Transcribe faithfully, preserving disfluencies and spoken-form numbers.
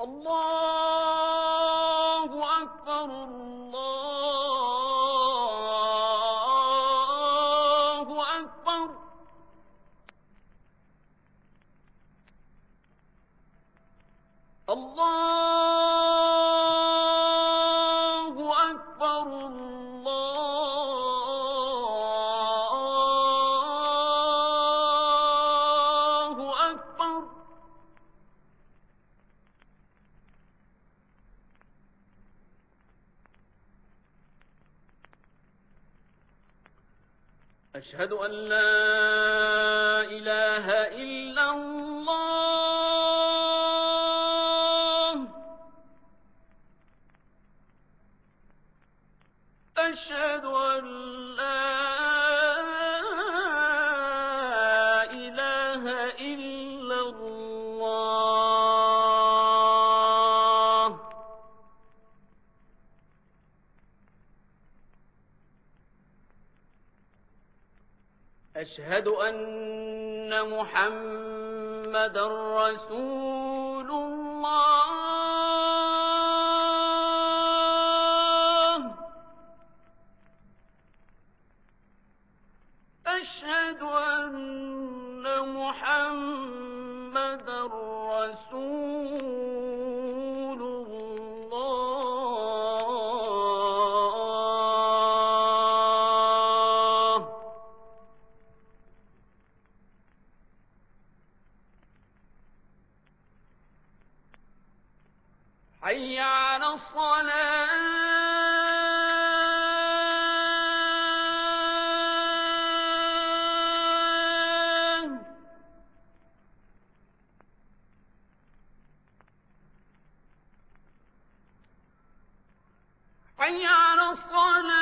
الله أكبر الله أكبر. الله أكبر الله أكبر. أشهد أن لا إله إلا الله. أشهد أن لا إله إلا الله. أشهد أن محمدًا رسول الله. أشهد أن محمدًا رسول الله. حي على الصلاة. حي على الصلاة.